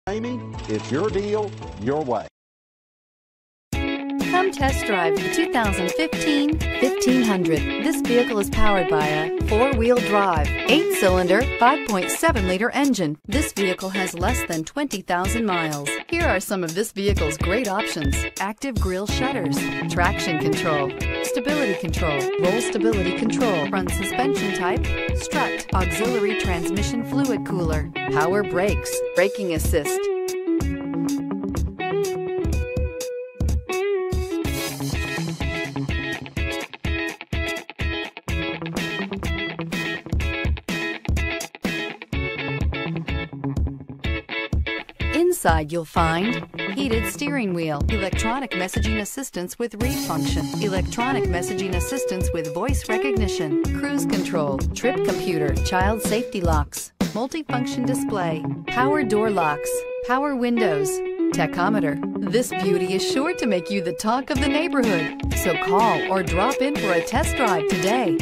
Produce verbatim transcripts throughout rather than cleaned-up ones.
Ramey, it's your deal, your way. Come test drive the two thousand fifteen fifteen hundred. This vehicle is powered by a four-wheel drive, eight-cylinder, five point seven liter engine. This vehicle has less than twenty thousand miles. Here are some of this vehicle's great options: active grille shutters, traction control, stability control, roll stability control, front suspension type, strut, auxiliary transmission fluid cooler, power brakes, braking assist. Inside you'll find heated steering wheel, electronic messaging assistance with read function, electronic messaging assistance with voice recognition, cruise control, trip computer, child safety locks, multifunction display, power door locks, power windows, tachometer. This beauty is sure to make you the talk of the neighborhood. So call or drop in for a test drive today.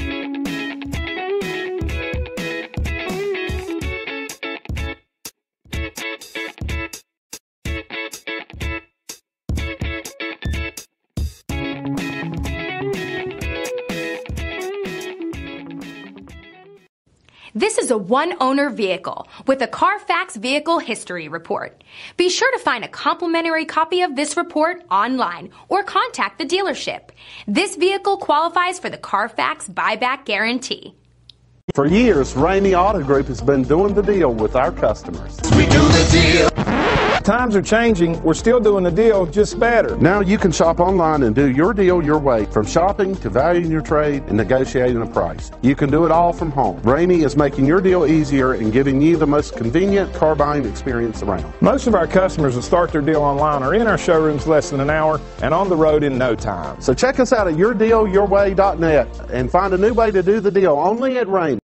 This is a one-owner vehicle with a Carfax Vehicle History Report. Be sure to find a complimentary copy of this report online or contact the dealership. This vehicle qualifies for the Carfax Buyback Guarantee. For years, Ramey Auto Group has been doing the deal with our customers. We do the deal. Times are changing. We're still doing the deal, just better. Now you can shop online and do your deal your way, from shopping to valuing your trade and negotiating a price. You can do it all from home. Ramey is making your deal easier and giving you the most convenient car buying experience around. Most of our customers that start their deal online are in our showrooms less than an hour and on the road in no time. So check us out at your deal your way dot net and find a new way to do the deal only at Ramey.